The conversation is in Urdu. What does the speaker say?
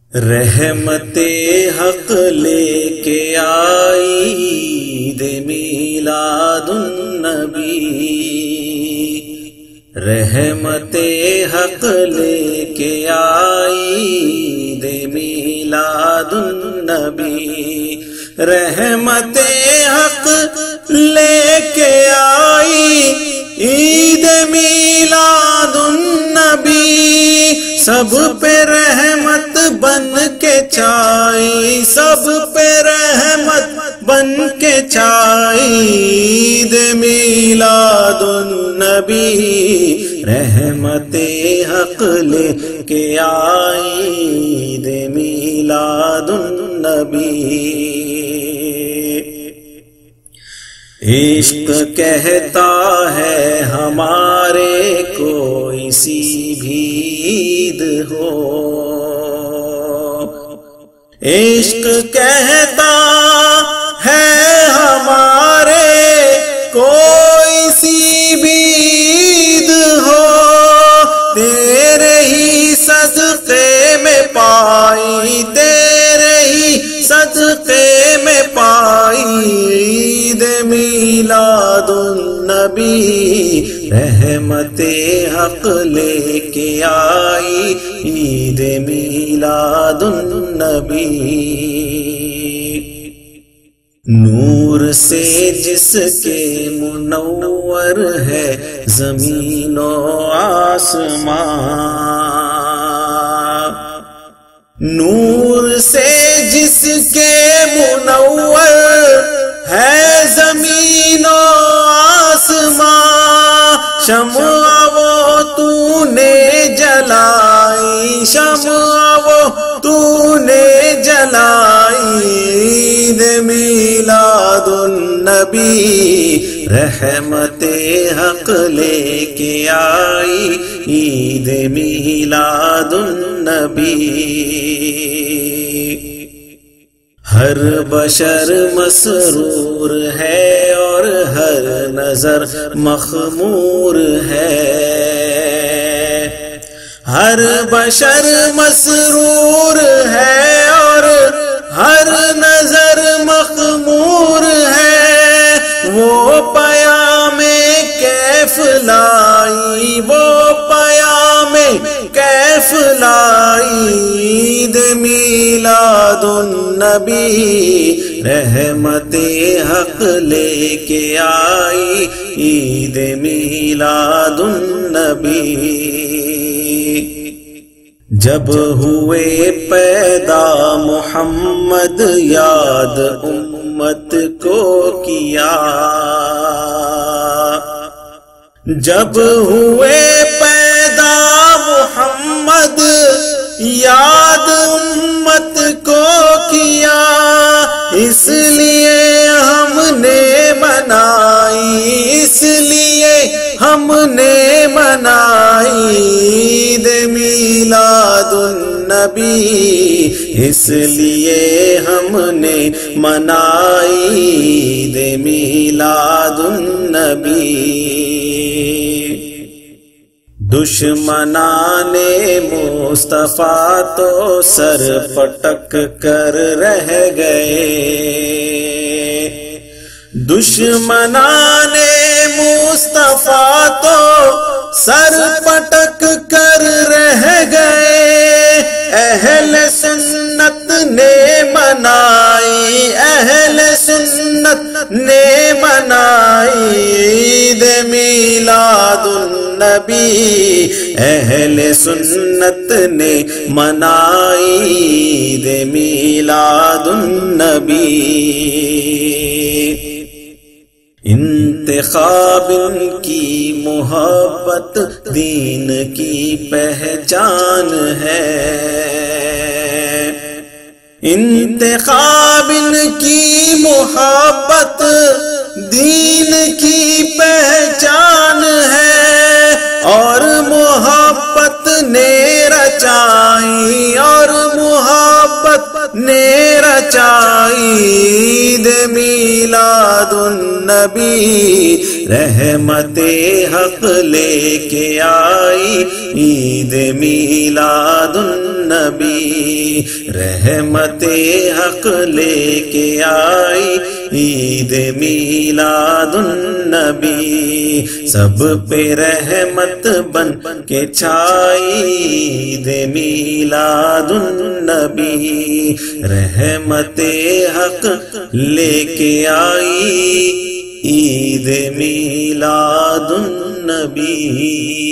رحمت حق لے کے آئی عید میلاد النبی، رحمت حق لے کے آئی عید میلاد النبی، رحمت حق لے کے آئی عید میلاد النبی، سب پہ رحمت بن کے چھائی، سب پہ رحمت بن کے چھائی عید میلاد النبی، رحمت حق لے کے آئی عید میلاد النبی۔ عشق کہتا ہے ہمارے کوئی سی بھی عید ہو، عشق کہتا ہے ہمارے کوئی سی بھی عید ہو، تیرے ہی صدقے میں پائی، تیرے ہی صدقے میں پائی عید میلاد النبی، رحمت حق لے کے آئی عید میلاد النبی۔ نور سے جس کے منور ہے زمین و آسمان، نور سے جس کے منور ہے زمین و آسمان، شمع وہ تو نے جلائی، شمع وہ تو نے جلائی عید میلاد النبی، رحمت حق لے کے آئی عید میلاد النبی۔ ہر بشر مسرور ہے اور ہر نظر مخمور ہے، ہر بشر مسرور ہے اور ہر نظر مخمور ہے، وہ پیام کیف لائی، وہ پیام کیف لائی عید میلاد النبی، رحمت حق لے کے آئی عید میلاد النبی۔ جب ہوئے پیدا محمد یاد امت کو کیا، جب ہوئے پیدا محمد یاد امت کو کیا، اس لیے ہم نے منائی، اس لیے ہم نے منائی عید میلاد النبی، اس لیے ہم نے منائی عید میلاد النبی۔ دشمنان مصطفیٰ تو سر پٹک کر رہ گئے، دشمنان مصطفیٰ تو سر پٹک کر رہ گئے، اہل سنت نے منائی، اہل سنت نے منائی عید میلاد النبی، اہل سنت نے منائی عید میلاد النبی۔ انتخاب کی محبت دین کی پہچان ہے، انتخاب کی محبت دین کی پہچان ہے، اور محبت نے رچائی، اور محبت نے رچائی عید میلاد النبی، رحمت حق لے کے آئی عید میلاد النبی، رحمت حق لے کے آئی عید میلاد النبی، سب پہ رحمت بن کے چھائی عید میلاد النبی، رحمت حق لے کے آئی عید میلاد النبی۔